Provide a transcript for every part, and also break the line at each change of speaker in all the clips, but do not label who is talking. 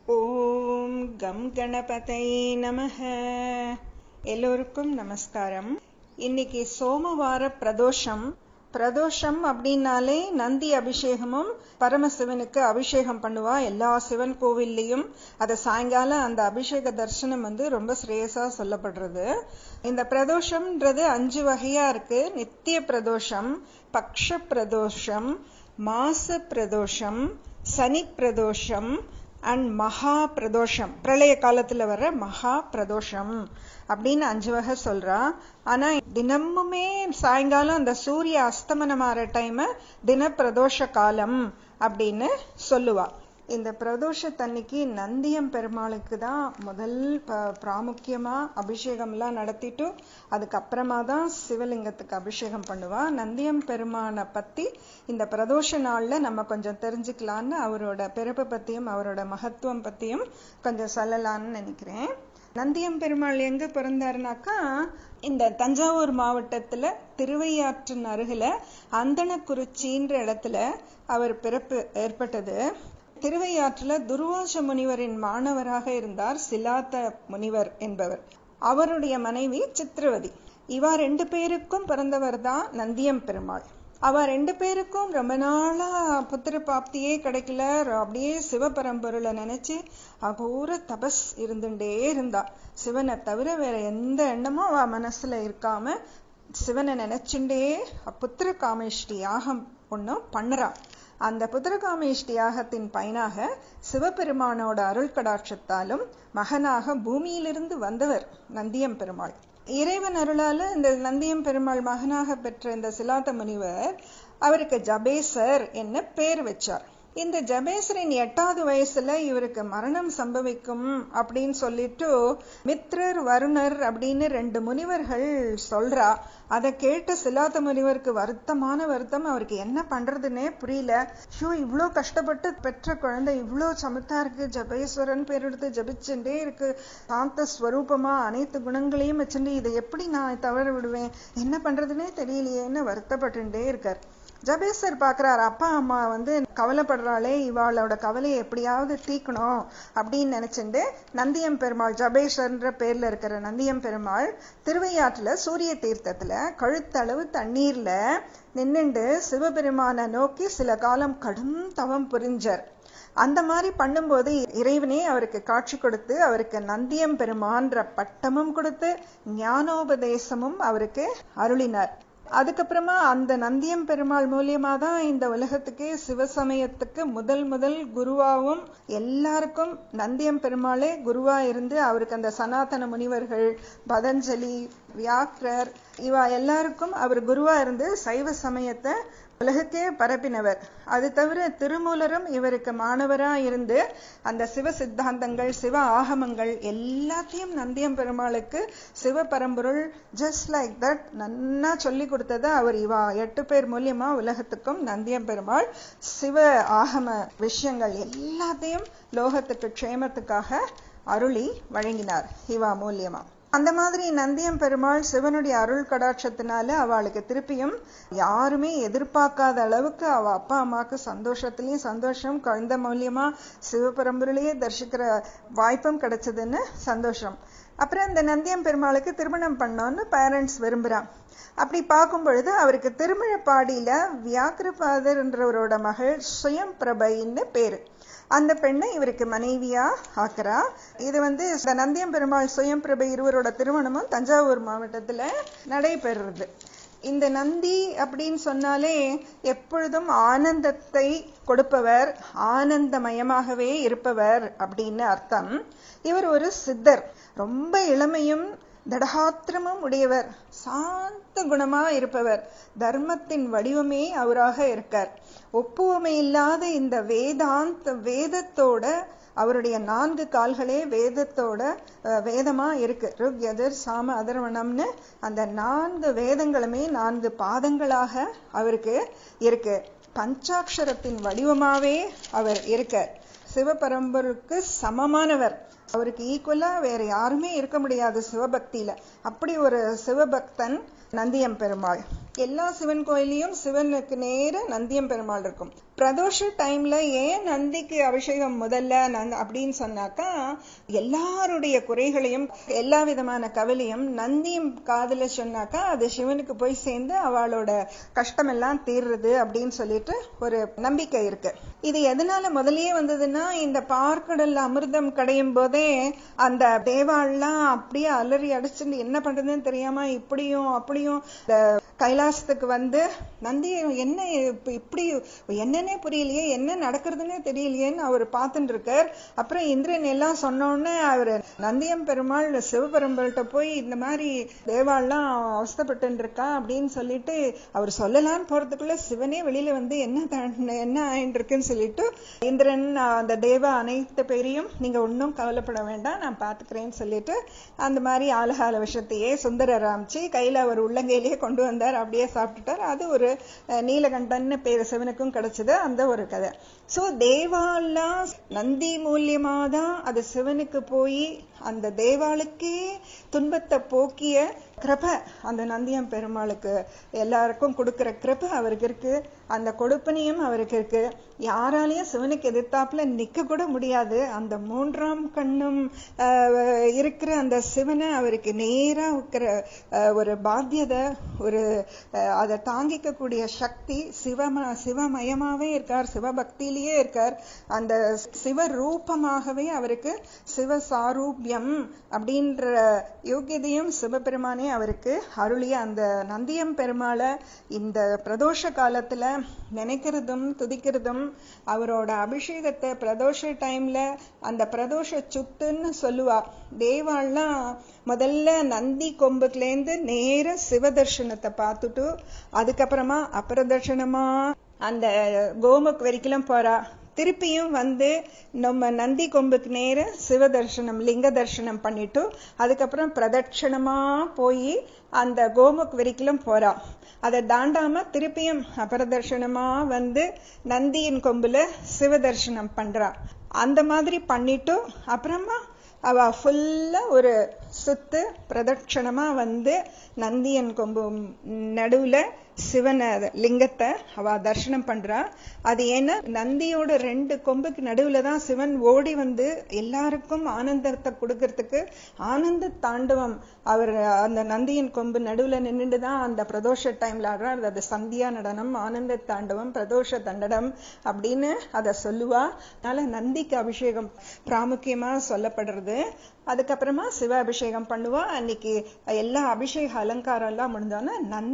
ஓம் come கணபதையே நமஹ. எல்லோருக்கும் நமஸ்காரம். இன்னைக்கு சோமவார பிரதோஷம். பிரதோஷம் அப்படின்னாலே நந்தி அபிஷேகமும் பரமசிவனுக்கு அபிஷேகம் பண்ணுவா எல்லா சிவன் கோவில்லையும். அதை சாயங்காலம் அந்த அபிஷேக தரிசனம் ரொம்ப சிரேயசா சொல்லப்படுறது. இந்த பிரதோஷம்ன்றது 5 வகையா இருக்கு. நித்திய பிரதோஷம், பக்ஷ பிரதோஷம், மாச பிரதோஷம், சனி பிரதோஷம் அண்ட் மகா பிரதோஷம். பிரளய காலத்துல வர மகா பிரதோஷம் அப்படின்னு 5 வகை சொல்றா. ஆனா தினமுமே சாயங்காலம் அந்த சூரிய அஸ்தமனமாற டைம் தின பிரதோஷ காலம் அப்படின்னு சொல்லுவா. இந்த பிரதோஷத்தன்னைக்கு நந்தியம் பெருமாளுக்கு தான் முதல் பிராமுக்கியமா அபிஷேகம்லாம் நடத்திட்டு அதுக்கப்புறமா தான் சிவலிங்கத்துக்கு அபிஷேகம் பண்ணுவா. நந்தியம் பெருமானை பத்தி இந்த பிரதோஷ நாள்ல நம்ம கொஞ்சம் தெரிஞ்சுக்கலான்னு, அவரோட பிறப்பு பத்தியும் அவரோட மகத்துவம் பத்தியும் கொஞ்சம் சொல்லலான்னு நினைக்கிறேன். நந்தியம் பெருமாள் எங்க பிறந்தாருனாக்கா, இந்த தஞ்சாவூர் மாவட்டத்துல திருவையாற்றின் அருகில அந்தனக்குறிச்சின்ற இடத்துல அவர் பிறப்பு ஏற்பட்டது. திருவையாற்றுல துர்வாச முனிவரின் மாணவராக இருந்தார் சிலாத்த முனிவர் என்பவர். அவருடைய மனைவி சித்ரவதி. இவா 2 பேருக்கும் பிறந்தவர் தான் நந்தியம் பெருமாள். அவ 2 பேருக்கும் ரொம்ப நாளா புத்திர பாப்தியே கிடைக்கல. அப்படியே சிவபரம்பொருளை நினைச்சு அகோர தபஸ் இருந்துட்டே இருந்தா. சிவனை தவிர வேற எந்த எண்ணமும் அவ மனசுல இருக்காம சிவனை நினைச்சுட்டே புத்திர காமேஷ்டி யாகம் ஒன்னும் பண்ணுறா. அந்த புத்திரகாமேஷ்டி யாகத்தின் பயனாக சிவபெருமானோட அருள் கடாட்சத்தாலும் மகனாக பூமியிலிருந்து வந்தவர் நந்தியம் பெருமாள். இறைவன் அருளால இந்த நந்தியம் பெருமாள் மகனாக பெற்ற இந்த சிலாத்த முனிவர் அவருக்கு ஜபேசர் என்ன பேர் வச்சார். இந்த ஜபேசரின் 8வது வயசுல இவருக்கு மரணம் சம்பவிக்கும் அப்படின்னு சொல்லிட்டு மித்ரர் வருணர் அப்படின்னு 2 முனிவர்கள் சொல்றா. அதை கேட்ட சிலாத்த முனிவருக்கு வருத்தம். அவருக்கு என்ன பண்றதுன்னே புரியல. இவ்வளோ கஷ்டப்பட்டு பெற்ற குழந்தை இவ்வளோ சமத்தா இருக்கு, ஜபேஸ்வரன் பேர் எடுத்து ஜபிச்சுட்டே இருக்கு, சாந்த ஸ்வரூபமா அனைத்து குணங்களையும் வச்சுட்டு இதை எப்படி நான் தவற விடுவேன், என்ன பண்றதுன்னே தெரியலையேன்னு வருத்தப்பட்டுட்டே இருக்கார். ஜபேசர் பாக்குறாரு, அப்பா அம்மா கவலைப்படுறாளே, இவாளோட கவலையை எப்படியாவது தீக்கணும் அப்படின்னு நினைச்சுட்டு நந்தியம் பெருமாள், ஜபேசர்ன்ற பேர்ல இருக்கிற நந்தியம் பெருமாள் திருவையாற்றுல சூரிய தீர்த்தத்துல கழுத்தளவு தண்ணீர்ல நின்னுண்டு சிவபெருமான நோக்கி சில காலம் கடும் தவம் புரிஞ்சார். அந்த மாதிரி பண்ணும்போது இறைவனே அவருக்கு காட்சி கொடுத்து அவருக்கு நந்தியம் பெருமான்ற பட்டமும் கொடுத்து ஞானோபதேசமும் அவருக்கு அருளினார். அதுக்கப்புறமா அந்த நந்தியம் பெருமாள் மூலியமா தான் இந்த உலகத்துக்கு சிவசமயத்துக்கு முதல் குருவாவும் எல்லாருக்கும் நந்தியம் பெருமாளே குருவா இருந்து அவருக்கு அந்த சனாதன முனிவர்கள், பதஞ்சலி, வியாக்ரர் இவா எல்லாருக்கும் அவர் குருவா இருந்து சைவ சமயத்தை உலகத்தே பரப்பினவர். அது தவிர திருமூலரும் இவருக்கு மாணவரா இருந்து அந்த சிவ சித்தாந்தங்கள், சிவ ஆகமங்கள் எல்லாத்தையும் நந்தியம் பெருமாளுக்கு சிவ பரம்பொருள் ஜஸ்ட் லைக் தட் நன்னா சொல்லி கொடுத்ததை அவர் இவா 8 பேர் மூலியமா உலகத்துக்கும் நந்தியம் பெருமாள் சிவ ஆகம விஷயங்கள் எல்லாத்தையும் லோகத்துக்கு க்ஷேமத்துக்காக அருளி வழங்கினார் இவா மூலியமா. அந்த மாதிரி நந்தியம் பெருமாள் சிவனுடைய அருள் கடாட்சத்தினால அவளுக்கு திருப்பியும் யாருமே எதிர்பார்க்காத அளவுக்கு அவ அப்பா அம்மாவுக்கு சந்தோஷத்திலயும் சந்தோஷம், குழந்தை மூலியமா சிவபரம்பொருளையே தரிசிக்கிற வாய்ப்பும் கிடைச்சதுன்னு சந்தோஷம். அப்புறம் இந்த நந்தியம் பெருமாளுக்கு திருமணம் பண்ணோன்னு பேரண்ட்ஸ் விரும்புறான். அப்படி பார்க்கும் பொழுது அவருக்கு திருமழப்பாடியில வியாக்கிரபாதர்ன்றவரோட மகள் சுயம் பிரபைன்னு பேரு. அந்த பெண்ணை இவருக்கு மனைவியா ஆக்குறா. இது இந்த நந்தியம் பெருமாள் சுயம் பிரபை இருவரோட திருமணமும் தஞ்சாவூர் மாவட்டத்துல நடைபெறுறது. இந்த நந்தி அப்படின்னு சொன்னாலே எப்பொழுதும் ஆனந்தத்தை கொடுப்பவர், ஆனந்தமயமாகவே இருப்பவர் அப்படின்னு அர்த்தம். இவர் ஒரு சித்தர். ரொம்ப இளமையும் தடகாத்திரமும் உடையவர், சாந்த குணமா இருப்பவர், தர்மத்தின் வடிவமே அவராக இருக்கார். ஒப்புவமை இல்லாத இந்த வேதத்தோட அவருடைய 4 கால்களே வேதத்தோட வேதமா இருக்கு. ருக், யஜுர், சாம, அதர்வணம்னு அந்த 4 வேதங்களுமே 4 பாதங்களாக அவருக்கு இருக்கு. பஞ்சாட்சரத்தின் வடிவமாவே அவர் இருக்கார். சிவபரம்பொருளுக்கு சமமானவர். அவருக்கு ஈக்குவலா வேற யாருமே இருக்க முடியாது சிவபக்தியில. அப்படி ஒரு சிவபக்தன் நந்தியம் பெருமாள். எல்லா சிவன் கோயிலையும் சிவனுக்கு நேர நந்தியம் பெருமாள் இருக்கும். பிரதோஷ டைம்ல ஏன் நந்திக்கு அபிஷேகம் முதல்ல அப்படின்னு சொன்னாக்கா, எல்லாருடைய குறைகளையும் எல்லா விதமான கவலையும் நந்தியும் காதுல சொன்னாக்கா அது சிவனுக்கு போய் சேர்ந்து அவளோட கஷ்டம் எல்லாம் தீர்றது அப்படின்னு சொல்லிட்டு ஒரு நம்பிக்கை இருக்கு. இது எதனால முதல்லயே வந்ததுன்னா, இந்த பார்க்கடல்ல அமிர்தம் கடையும் போதே அந்த தேவாள்லாம் அப்படியே அலறி அடிச்சுட்டு என்ன பண்றதுன்னு தெரியாம இப்படியும் அப்படியும் கைலாசத்துக்கு வந்து நந்தி என்ன இப்படி என்னன்னே புரியலையே, என்ன நடக்கிறதுன்னே தெரியலையேன்னு அவர் பார்த்துட்டு இருக்கார். அப்புறம் இந்திரன் எல்லாம் சொன்னோடனே அவர் நந்தியம் பெருமாள் சிவபெருமாள்கிட்ட போய் இந்த மாதிரி தேவாள்லாம் அவஸ்தப்பட்டு இருக்கா அப்படின்னு சொல்லிட்டு அவர் சொல்லலான்னு போறதுக்குள்ள சிவனே வெளியில வந்து என்ன ஆயிட்டு இருக்குன்னு சொல்லிட்டு இந்திரன் அந்த தேவ அனைத்து பேரையும் நீங்க ஒன்னும் கவலைப்பட வேண்டாம், நான் பாத்துக்கிறேன்னு சொல்லிட்டு அந்த மாதிரி ஆலகால விஷயத்தையே சுந்தரர் ராமிச்சு கையில அவர் உள்ளங்கையிலேயே கொண்டு வந்தார். அப்படியே சாப்பிட்டுட்டார். அது ஒரு நீலகண்டன் பேரு சிவனுக்கும் கிடைச்சது அந்த ஒரு கதை. சோ தேவாலாம் நந்தி மூலியமாதான் அது சிவனுக்கு போய் அந்த தேவாளுக்கே துன்பத்தை போக்கிய கிருபை அந்த நந்தியம் பெருமாளுக்கு எல்லாருக்கும் கொடுக்கிற கிருபை அவருக்கு இருக்கு. அந்த கொடுப்பனையும் அவருக்கு இருக்கு. யாராலையும் சிவனுக்கு எதிர்த்தாப்புல நிக்க கூட முடியாது. அந்த மூன்றாம் கண்ணும் இருக்கிற அந்த சிவனை அவருக்கு நேரா இருக்கிற ஒரு பாத்தியதை, ஒரு அதை தாங்கிக்க கூடிய சக்தி சிவமயமாவே இருக்கார், சிவபக்தியிலேயே இருக்கார். அந்த சிவரூபமாகவே அவருக்கு சிவசாரூபியம் அப்படின்ற யோகியதையும் சிவபெருமானே அவருக்கு அருளிய அந்த நந்தியம் பெருமாளை இந்த பிரதோஷ காலத்துல நினைக்கிறதும் துதிக்கிறதும், அவரோட அபிஷேகத்தை பிரதோஷ டைம்ல அந்த பிரதோஷ சுத்துன்னு சொல்லுவா. தேவாள்லாம் முதல்ல நந்தி கொம்புலேருந்து நேர சிவ தர்சனத்தை பார்த்துட்டு அதுக்கப்புறமா அபரதர்ஷனமா அந்த கோமுக் வரைக்கும் போறா. திருப்பியும் வந்து நம்ம நந்தி கொம்புக்கு நேர சிவ தர்சனம் லிங்க தர்சனம் பண்ணிட்டு அதுக்கப்புறம் பிரதட்சணமா போய் அந்த கோமுக் வரைக்கும் போறா. அதை தாண்டாம திருப்பியும் அபரதர்ஷனமா வந்து நந்தியின் கொம்புல சிவ தர்சனம் பண்றா. அந்த மாதிரி பண்ணிட்டு அப்புறமா அவ ஃபுல்லா ஒரு சுத்து பிரதட்சணமா வந்து நந்தியன் கொம்பு நடுவுல சிவன லிங்கத்தை அவ தர்சனம் பண்றா. அது ஏன்னா நந்தியோட 2 கொம்புக்கு நடுவுல தான் சிவன் ஓடி வந்து எல்லாருக்கும் ஆனந்தத்தை கொடுக்கறதுக்கு ஆனந்த தாண்டவம் அவர் அந்த நந்தியின் கொம்பு நடுவுல நின்றுதான் அந்த பிரதோஷ டைம்ல ஆடுறார். அது சந்தியா நடனம், ஆனந்த தாண்டவம், பிரதோஷ தண்டனம் அப்படின்னு அத சொல்லுவா. அதனால நந்திக்கு அபிஷேகம் பிராமுக்கியமா சொல்லப்படுறது. அதுக்கப்புறமா சிவ அபிஷேகம் பண்ணுவா. அன்னைக்கு எல்லா அபிஷேக அலங்காரம் எல்லாம் முடிஞ்சோன்னா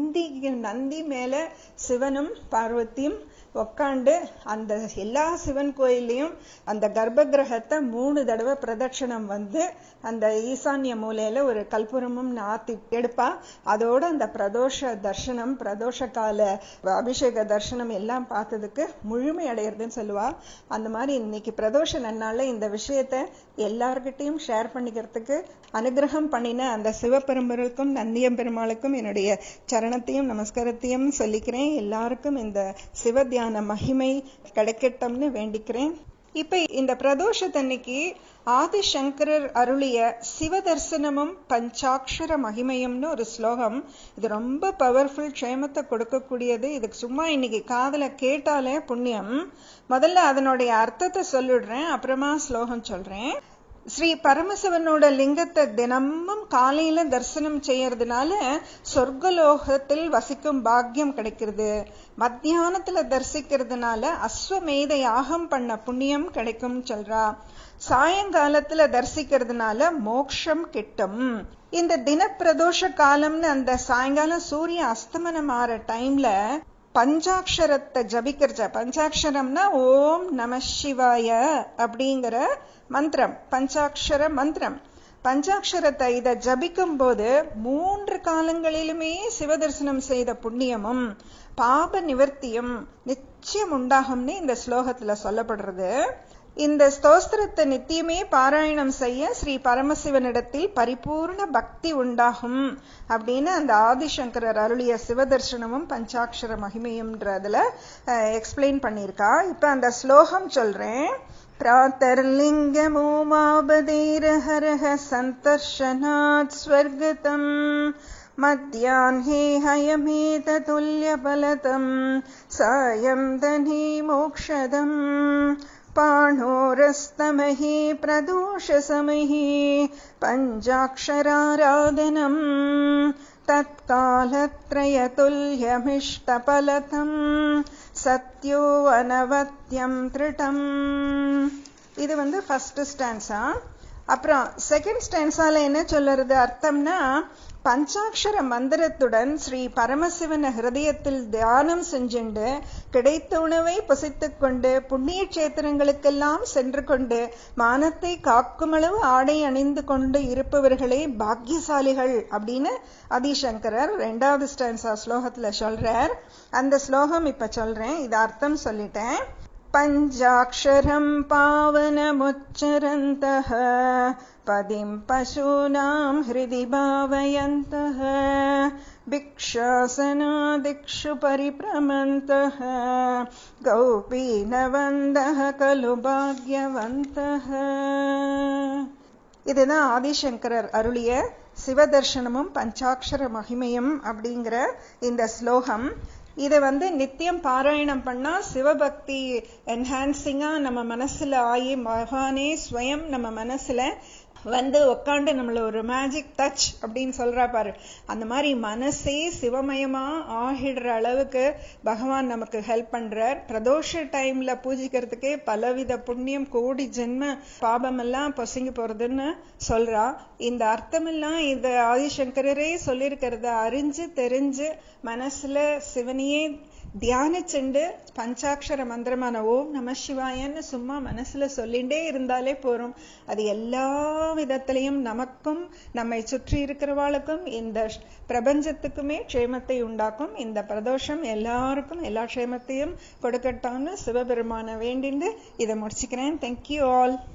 நந்தி மேல சிவனும் பார்வதியும் உக்காண்டு அந்த எல்லா சிவன் கோயிலையும் அந்த கர்ப்ப கிரகத்தை 3 தடவை பிரதட்சணம் வந்து அந்த ஈசான்ய மூலையில ஒரு கல்புரமும் நாத்தி எடுப்பா. அதோட அந்த பிரதோஷ தர்சனம், பிரதோஷ கால அபிஷேக தர்சனம் எல்லாம் பார்த்ததுக்கு முழுமை அடையிறதுன்னு சொல்லுவா. அந்த மாதிரி இன்னைக்கு பிரதோஷ நன்னால இந்த விஷயத்த எல்லார்கிட்டையும் ஷேர் பண்ணிக்கிறதுக்கு அனுகிரகம் பண்ணின அந்த சிவபெரும்பொருளுக்கும் நந்தியம் பெருமாளுக்கும் என்னுடைய சரணத்தையும் நமஸ்காரத்தையும் சொல்லிக்கிறேன். எல்லாருக்கும் இந்த சிவ தியான மகிமை கிடைக்கட்டும்னு வேண்டிக்கிறேன். இப்ப இந்த பிரதோஷத்தன்னைக்கு ஆதிசங்கரர் அருளிய சிவ தரிசனமும் பஞ்சாட்சர மகிமையும்னு ஒரு ஸ்லோகம். இது ரொம்ப பவர்ஃபுல், க்ஷேமத்தை கொடுக்கக்கூடியது. இதுக்கு சும்மா இன்னைக்கு காதுல கேட்டாலே புண்ணியம். முதல்ல அதனுடைய அர்த்தத்தை சொல்லிடுறேன், அப்புறமா ஸ்லோகம் சொல்றேன். ஸ்ரீ பரமசிவனோட லிங்கத்தை தினமும் காலையில தரிசனம் செய்யறதுனால சொர்க்கலோகத்தில் வசிக்கும் பாக்கியம் கிடைக்கிறது. மத்தியானத்துல தரிசிக்கிறதுனால அஸ்வமேத யாகம் பண்ண புண்ணியம் கிடைக்கும் சொல்றா. சாயங்காலத்துல தரிசிக்கிறதுனால மோட்சம் கிட்டும். இந்த தின பிரதோஷ காலம்னு அந்த சாயங்காலம் சூரிய அஸ்தமனம் ஆற டைம்ல பஞ்சாட்சரத்தை ஜபிக்கிறச்ச, பஞ்சாட்சரம்னா ஓம் நம சிவாய அப்படிங்கிற மந்திரம், பஞ்சாட்சர மந்திரம். பஞ்சாட்சரத்தை இதை ஜபிக்கும் போது 3 காலங்களிலுமே சிவதர்சனம் செய்த புண்ணியமும் பாப நிவர்த்தியும் நிச்சயம் உண்டாகும்னு இந்த ஸ்லோகத்துல சொல்லப்படுறது. இந்த ஸ்தோத்திரத்தை நித்தியமே பாராயணம் செய்ய ஸ்ரீ பரமசிவனிடத்தில் பரிபூர்ண பக்தி உண்டாகும் அப்படின்னு அந்த ஆதிசங்கரர் அருளிய சிவதர்சனமும் பஞ்சாட்சர மகிமையும்ன்றதுல எக்ஸ்பிளைன் பண்ணியிருக்கா. இப்ப அந்த ஸ்லோகம் சொல்றேன். प्रातर्लिङ्गमोमाबधैर्हरः सन्तर्शनात् स्वर्गतम् मध्याह्ने हयमेततुल्यफलदं सायं दधि मोक्षदम् पाणोरस्तमहे प्रदोषसमये पञ्चाक्षराराधनम् तत्कालत्रयतुल्यमिष्टफलदं सत्यो अनवद्यं त्रिटम्. இது ஃபர்ஸ்ட் ஸ்டான்ஸா. அப்புறம் செகண்ட் ஸ்டான்ஸால என்ன சொல்லுறது அர்த்தம்னா, பஞ்சாட்சர மந்திரத்துடன் ஸ்ரீ பரமசிவன ஹிருதயத்தில் தியானம் செஞ்சுண்டு கிடைத்த உணவை புசித்துக் கொண்டு புண்ணிய கஷேத்திரங்களுக்கெல்லாம் சென்று கொண்டு மானத்தை காக்கும் அளவு ஆடை அணிந்து கொண்டு இருப்பவர்களே பாக்கியசாலிகள் அப்படின்னு ஆதிசங்கரர் 2வது ஸ்டான்ஸா ஸ்லோகத்துல சொல்றார். அந்த ஸ்லோகம் இப்ப சொல்றேன், இது அர்த்தம் சொல்லிட்டேன். பஞ்சாக்ஷரம் பாவனமுச்சரந்தः பதிம் பசூனாம் ஹிருதி பாவயந்தः பிக்ஷாசனாதிக்ஷு பரிப்ரமந்தः கௌபீனவந்தः கலு பாக்யவந்தः. இதுதான் ஆதிசங்கரர் அருளிய சிவதர்சனமும் பஞ்சாட்சர மகிமையும் அப்படிங்கிற இந்த ஸ்லோகம். இதை நித்தியம் பாராயணம் பண்ணா சிவபக்தி என்ஹான்சிங்கா நம்ம மனசுல ஆகி மகானே ஸ்வயம் நம்ம மனசுல உட்காந்து நம்மள ஒரு மேஜிக் டச் அப்படின்னு சொல்றா பாரு, அந்த மாதிரி மனசே சிவமயமா ஆகிடுற அளவுக்கு பகவான் நமக்கு ஹெல்ப் பண்றார். பிரதோஷ டைம்ல பூஜிக்கிறதுக்கே பலவித புண்ணியம் கோடி ஜென்ம பாபம் எல்லாம் பொசுங்கி போறதுன்னு சொல்றா. இந்த அர்த்தமெல்லாம் இந்த ஆதிசங்கரரே சொல்லியிருக்கிறத அறிஞ்சு தெரிஞ்சு மனசுல சிவனையே தியானிச்சுண்டு பஞ்சாட்சர மந்திரமான ஓம் நம சிவாயன்னு சும்மா மனசுல சொல்லிண்டே இருந்தாலே போறோம். அது எல்லா விதத்திலையும் நமக்கும் நம்மை சுற்றி இருக்கிறவாளுக்கும் இந்த பிரபஞ்சத்துக்குமே க்ஷேமத்தை உண்டாக்கும். இந்த பிரதோஷம் எல்லாருக்கும் எல்லா க்ஷேமத்தையும் கொடுக்கட்டான்னு சிவபெருமான வேண்டிண்டு இதை முடிச்சுக்கிறேன். Thank you all.